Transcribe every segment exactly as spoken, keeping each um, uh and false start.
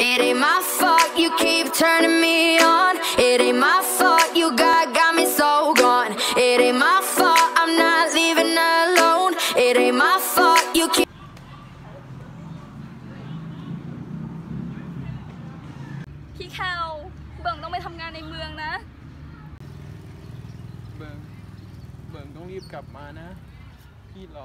It ain't my fault you keep turning me on. It ain't my fault you got got me so gone. It ain't my fault I'm not leaving alone. It ain't my fault you keep. พี่แคลเบิ่งต้องไปทำงานในเมืองนะเบิ่งเบิ่งต้องรีบกลับมานะพี่รอ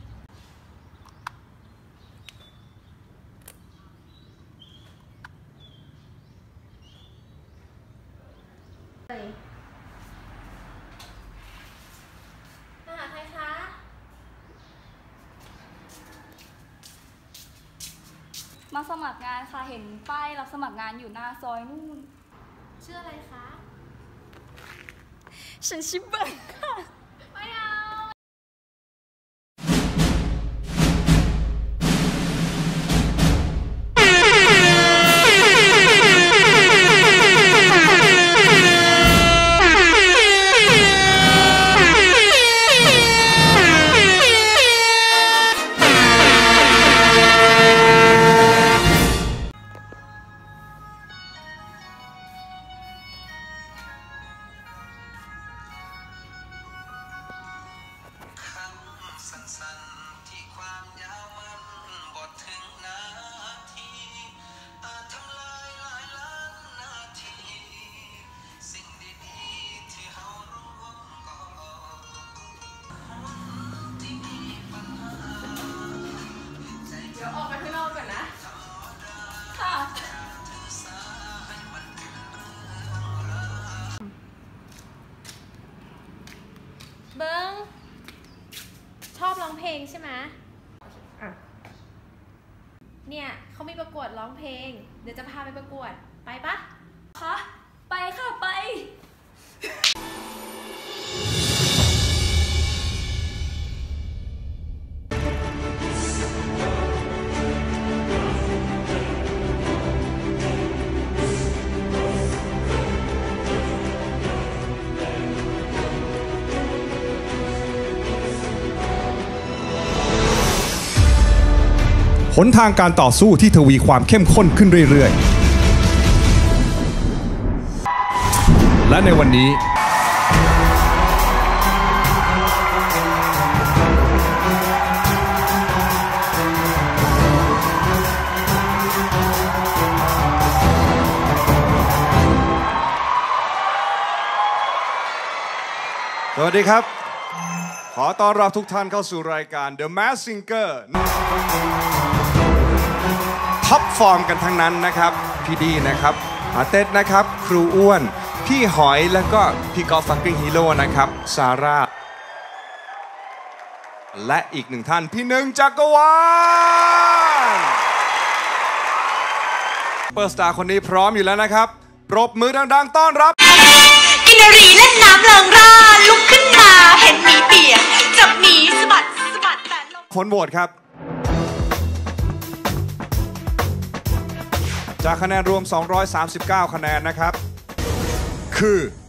มาหาใครคะมาสมัครงานค่ะเห็นป้ายรับสมัครงานอยู่หน้าซอยนู่นชื่ออะไรคะฉันชื่อเบิ่งค่ะไม่เอาสั้นๆที่ความยาวมันบทถึงนาทีอาจทำลายหลายล้านนาทีสิ่งดีๆที่เฮาร่วมก่อคนที่มีปัญหาเดี๋ยวออกไปข้างนอกก่อนนะค่ะเบิ้งชอบร้องเพลงใช่ไหมอ่ะเนี่ยเขามีประกวดร้องเพลงเดี๋ยวจะพาไปประกวดไปปะคะไปค่ะไปหนทางการต่อสู้ที่ทวีความเข้มข้นขึ้นเรื่อยๆและในวันนี้สวัสดีครับขอต้อนรับทุกท่านเข้าสู่รายการ The Masked Singer ท็อปฟอร์มกันทั้งนั้นนะครับพี่ดีนะครับอาเต้นะครับครูอ้วนพี่หอยแล้วก็พี่กอล์ฟฟักกิ้งฮีโร่นะครับซาร่าและอีกหนึ่งท่านพี่หนึ่งจักรวาลเปิดสตาร์คนนี้พร้อมอยู่แล้วนะครับปรบมือดังๆต้อนรับกินรีเล่นน้ำเริงร่าลุกขึ้นมาเห็นมีเปียกจับหนีสะบัดสะบัดแต่ลมผลโหวตครับจากคะแนนรวมสองร้อยสามสิบเก้าคะแนนนะครับคือ